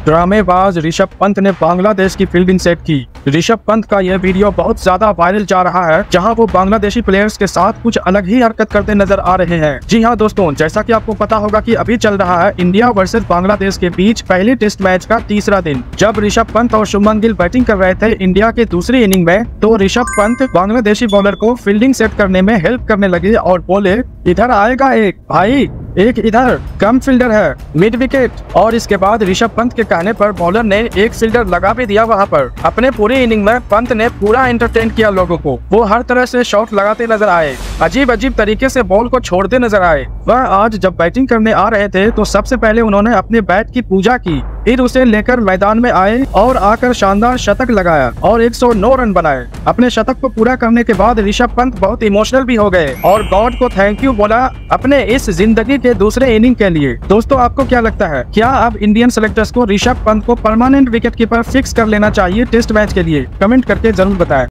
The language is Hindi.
ड्रामेबाज ऋषभ पंत ने बांग्लादेश की फील्डिंग सेट की। ऋषभ पंत का यह वीडियो बहुत ज्यादा वायरल जा रहा है, जहां वो बांग्लादेशी प्लेयर्स के साथ कुछ अलग ही हरकत करते नजर आ रहे हैं। जी हां दोस्तों, जैसा कि आपको पता होगा कि अभी चल रहा है इंडिया वर्सेस बांग्लादेश के बीच पहले टेस्ट मैच का तीसरा दिन। जब ऋषभ पंत और शुभमन गिल बैटिंग कर रहे थे इंडिया के दूसरी इनिंग में, तो ऋषभ पंत बांग्लादेशी बॉलर को फील्डिंग सेट करने में हेल्प करने लगे और बोले, इधर आएगा एक भाई, एक इधर कम फील्डर है मिड विकेट। और इसके बाद ऋषभ पंत के कहने पर बॉलर ने एक फील्डर लगा भी दिया वहां पर। अपने पूरी इनिंग में पंत ने पूरा एंटरटेन किया लोगों को। वो हर तरह से शॉट लगाते नजर आए, अजीब अजीब तरीके से बॉल को छोड़ते नजर आए। वह आज जब बैटिंग करने आ रहे थे तो सबसे पहले उन्होंने अपने बैट की पूजा की, फिर उसे लेकर मैदान में आए और आकर शानदार शतक लगाया और 109 रन बनाए। अपने शतक को पूरा करने के बाद ऋषभ पंत बहुत इमोशनल भी हो गए और गॉड को थैंक यू बोला अपने इस जिंदगी के दूसरे इनिंग के लिए। दोस्तों, आपको क्या लगता है, क्या अब इंडियन सेलेक्टर्स को ऋषभ पंत को परमानेंट विकेट कीपर फिक्स कर लेना चाहिए टेस्ट मैच के लिए? कमेंट करके जरूर बताएं।